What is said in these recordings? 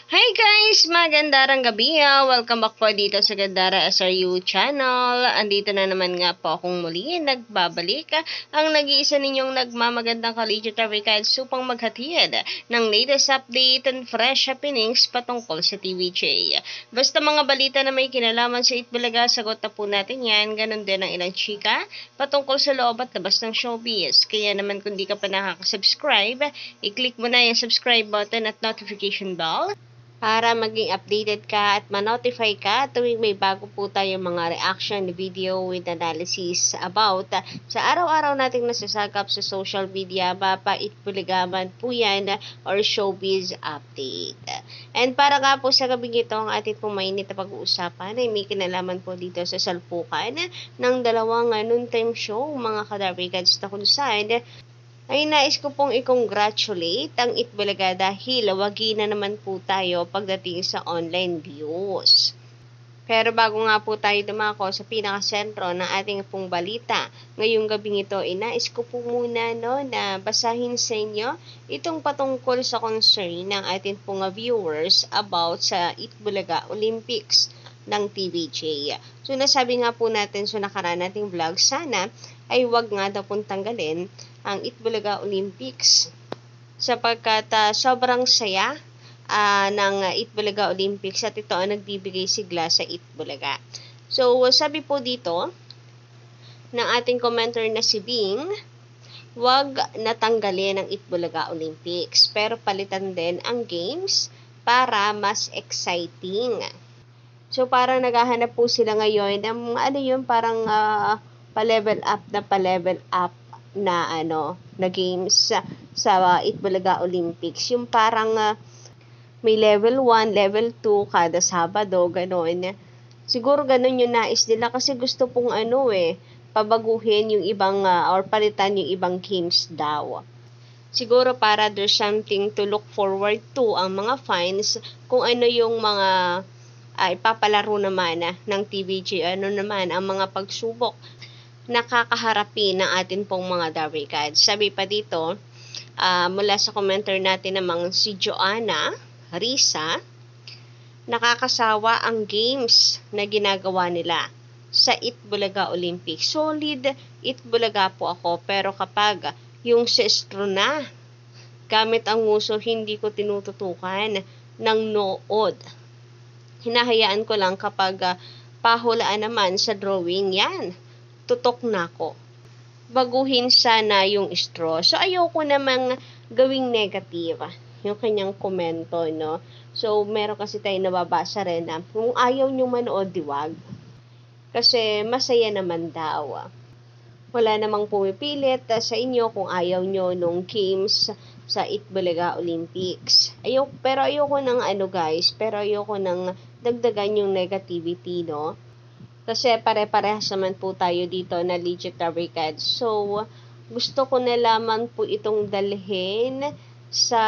Hi guys! Magandang gabi. Welcome back po dito sa Gandara SRU channel. Andito na naman nga po akong muli nagbabalik ang nag-iisa ninyong nagmamagandang collegiate guides upang maghatid ng latest update and fresh happenings patungkol sa TVJ. Basta mga balita na may kinalaman sa Itbulaga, sagot na po natin yan. Ganon din ang ilang chika patungkol sa loob at labas ng showbiz. Kaya naman kung di ka pa nakaka-subscribe, i-click mo na yung subscribe button at notification bell para maging updated ka at ma-notify ka tuwing may bago po tayong mga reaction video with analysis about sa araw-araw nating nasasagap sa social media, mapa-itbuligaman po yan or showbiz update. And para nga po sa gabing ito, ang ating pong mainit na pag-uusapan ay may kinalaman po dito sa salpukan ng dalawang noontime show, mga kadarbigads, na kung saan ay nais ko pong i-congratulate ang Itbulaga dahil wagi na naman po tayo pagdating sa online views. Pero bago nga po tayo dumako sa pinakasentro ng ating pong balita, ngayong gabing ito, inais ko po muna na basahin sa inyo itong patungkol sa concern ng ating pong viewers about sa Itbulaga Olympics ng TVJ. So nasabi nga po natin sa nakaraan nating vlog, sana ay wag nga daw pong tanggalin ang Itbulaga Olympics sapagkat sobrang saya ng Itbulaga Olympics at ito ang nagbibigay sigla sa Itbulaga. So sabi po dito ng ating commenter na si Bing, wag natanggalin ang Itbulaga Olympics pero palitan din ang games para mas exciting. So parang naghahanap po sila ngayon ng parang pa-level up na na games sa Itbulaga Olympics. Yung parang may level 1, level 2 kada Sabado, gano'n. Siguro gano'n yung nais nila kasi gusto pong pabaguhin yung ibang or palitan yung ibang games daw. Siguro para there's something to look forward to ang mga fans kung ano yung mga ipapalaro naman ng TVJ, ano naman ang mga pagsubok nakakaharapin ng atin pong mga Darwicads. Sabi pa dito, mula sa commenter natin namang si Joanna Risa, nakakasawa ang games na ginagawa nila sa Itbulaga Olympics. Solid Itbulaga po ako, pero kapag yung sestro na, gamit ang nguso, hindi ko tinututukan ng nood. Hinahayaan ko lang kapag pahulaan naman sa drawing, yan, tutok na ko. Baguhin sana yung straw. So, ayoko namang gawing negative yung kanyang komento, no? So, meron kasi tayo nababasa rin na kung ayaw nyo manood, diwag. Kasi masaya naman daw. Wala namang pumipilit sa inyo kung ayaw nyo nung games sa Itbulaga Olympics. Pero ayoko ng pero ayoko ng dagdagan yung negativity, no? Kasi pare-parehas naman po tayo dito na legit Darwicads. So, gusto ko na lamang po itong dalhin sa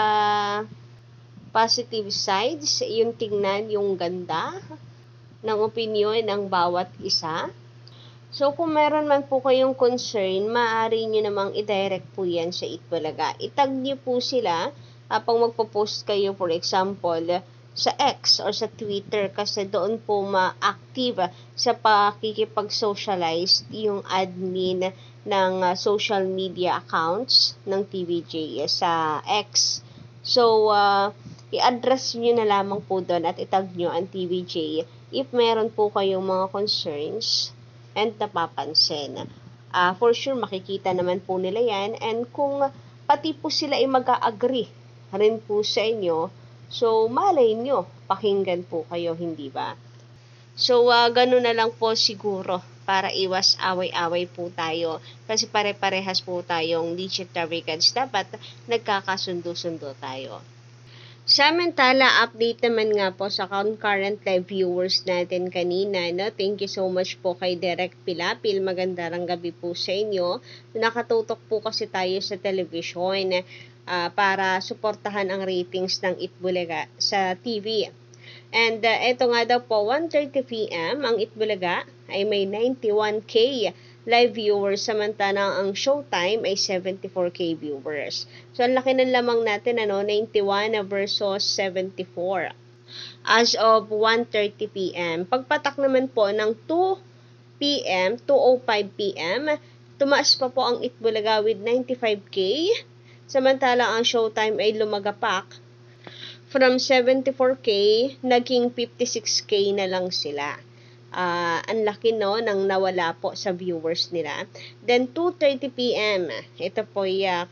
positive sides, yung tingnan yung ganda ng opinion ng bawat isa. So, kung meron man po kayong concern, maaari nyo namang i-direct po yan sa Itbulaga. Itag nyo po sila pang magpo-post kayo, for example, sa X or sa Twitter, kasi doon po ma-active sa pakikipag-socialize yung admin ng social media accounts ng TVJ sa X. So, i-address nyo na lamang po doon at itag nyo ang TVJ if meron po kayong mga concerns and napapansin. For sure, makikita naman po nila yan, and kung pati po sila ay mag-a-agree rin po sa inyo, so malay nyo, pakinggan po kayo, hindi ba? So, gano'n na lang po siguro para iwas away-away po tayo. Kasi pare-parehas po tayong legit Darwicads, dapat nagkakasundo-sundo tayo. Samantala, update naman nga po sa concurrent live viewers natin kanina, no? Thank you so much po kay Derek Pilapil. Magandang gabi po sa inyo. Nakatutok po kasi tayo sa television para suportahan ang ratings ng Itbulaga sa TV. And ito nga daw po, 1:30 p.m. ang Itbulaga ay may 91K live viewers, samantalang ang Showtime ay 74K viewers. So, ang laki ng lamang natin, 91 versus 74. as of 1:30 p.m. Pagpatak naman po ng 2 p.m., 2:05 p.m., tumaas pa po ang Itbulaga with 95K. Samantalang ang Showtime ay lumagapak from 74K, naging 56K na lang sila. Ang laki no nang nawala po sa viewers nila. Then 2:30 p.m. ito po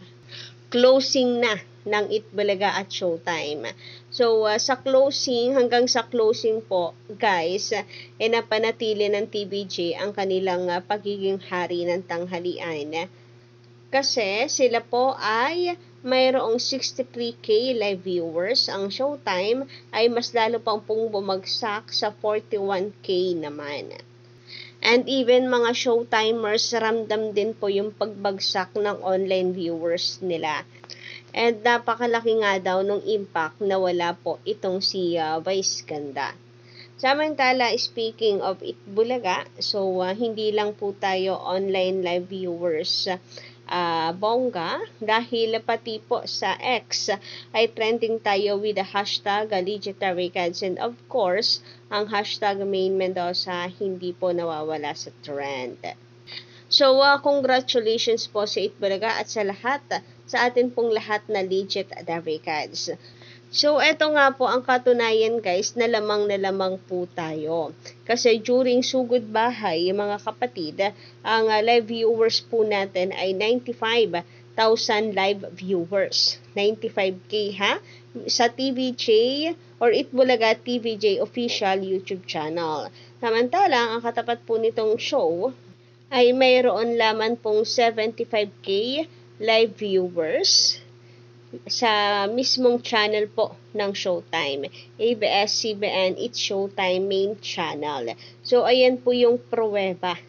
closing na ng Itbulaga at Showtime. So sa closing, hanggang sa closing po guys, napanatili ng TVJ ang kanilang pagiging hari ng tanghalian. Kasi sila po ay mayroong 63K live viewers. Ang Showtime ay mas lalo pang bumagsak sa 41K naman. And even mga Showtimers, ramdam din po yung pagbagsak ng online viewers nila. And napakalaki nga daw nung impact na wala po itong si Vice Ganda. Samantala, speaking of Itbulaga, so hindi lang po tayo online live viewers bongga, dahil pati po sa X ay trending tayo with the hashtag Legendary Cards, and of course ang hashtag Main Mendoza hindi po nawawala sa trend. So congratulations po sa Itbulaga at sa lahat, sa atin pong lahat na Legendary Cards. So, eto nga po ang katunayan guys, na lamang po tayo. Kasi during Sugod Bahay, mga kapatid, ang live viewers po natin ay 95,000 live viewers. 95K ha? Sa TVJ or Itbulaga TVJ official YouTube channel. Samantalang, ang katapat po nitong show ay mayroon lamang pong 75K live viewers sa mismong channel po ng Showtime, ABS-CBN It's Showtime main channel. So ayan po yung pruweba,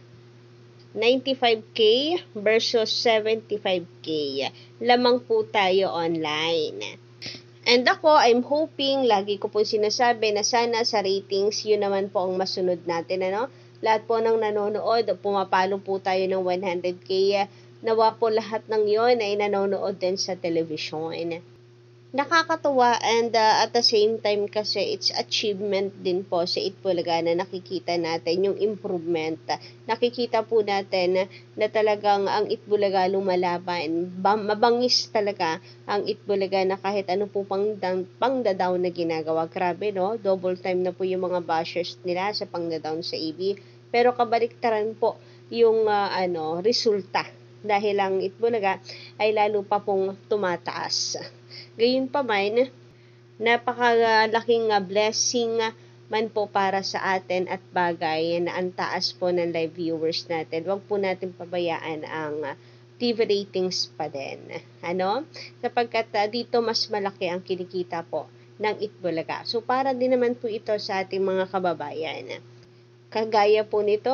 95K versus 75K, lamang po tayo online. And ako, I'm hoping, lagi ko po sinasabi na sana sa ratings, yun naman po ang masunod natin, ano? Lahat po ng nanonood, pumapalo po tayo ng 100K, nawa po lahat ng yon ay nanonood din sa television. Nakakatuwa, and at the same time kasi it's achievement din po sa Itbulaga na nakikita natin yung improvement. Nakikita po natin na talagang ang Itbulaga lumalaban. Mabangis talaga ang Itbulaga na kahit ano po pang-down na ginagawa. Grabe no, double time na po yung mga bashers nila sa pang-down sa EB. Pero kabaliktaran po yung resulta. Dahil ang Itbulaga ay lalo pa pong tumataas. Gayunpaman, napakalaking blessing man po para sa atin at bagay na ang taas po ng live viewers natin. Huwag po natin pabayaan ang TV ratings pa din. Sapagkat dito mas malaki ang kinikita po ng Itbulaga. So para din naman po ito sa ating mga kababayan. Kagaya po nito,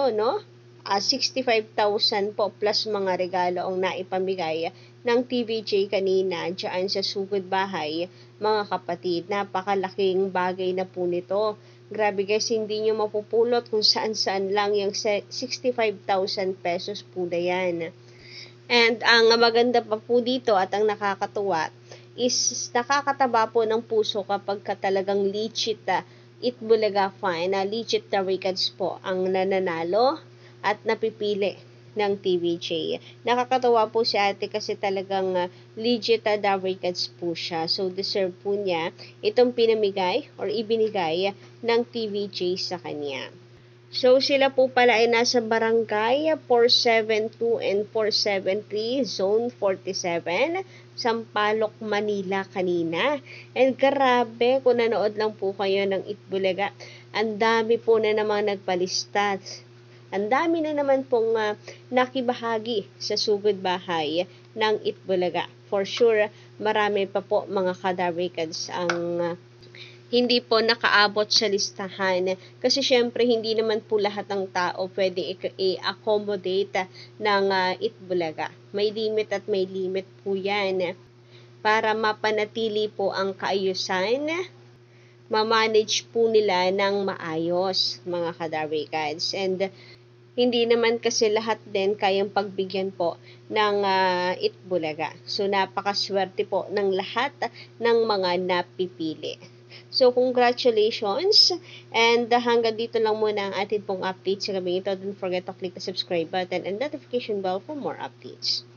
65,000 po plus mga regalo ang naipamigay ng TVJ kanina dyan sa Sugod Bahay, mga kapatid. Napakalaking bagay na po nito. Grabe guys, hindi nyo mapupulot kung saan-saan lang yung 65,000 pesos po na yan. And ang maganda pa po dito at ang nakakatuwa is nakakataba po ng puso kapag talagang legit Itbulaga fan, legit records po ang nananalo at napipili ng TVJ. Nakakatawa po si ate kasi talagang legit records po siya. So, deserve po niya itong pinamigay or ibinigay ng TVJ sa kanya. So, sila po pala ay nasa barangay 472 and 473, Zone 47, Sampaloc, Manila kanina. And grabe, kung nanood lang po kayo ng Itbulaga, ang dami po na namang nagpalista. Ang dami na naman pong nakibahagi sa Sugod Bahay ng Itbulaga. For sure, marami pa po mga kadarikads ang hindi po nakaabot sa listahan. Kasi syempre, hindi naman po lahat ng tao pwede i-accommodate ng Itbulaga. May limit at may limit po yan. Para mapanatili po ang kaayusan, ma-manage po nila ng maayos, mga kadarikads. And hindi naman kasi lahat din kayang pagbigyan po ng Itbulaga. So, napakaswerte po ng lahat ng mga napipili. So, congratulations! And hanggang dito lang muna ang atin pong update sa gabi ito. Don't forget to click the subscribe button and notification bell for more updates.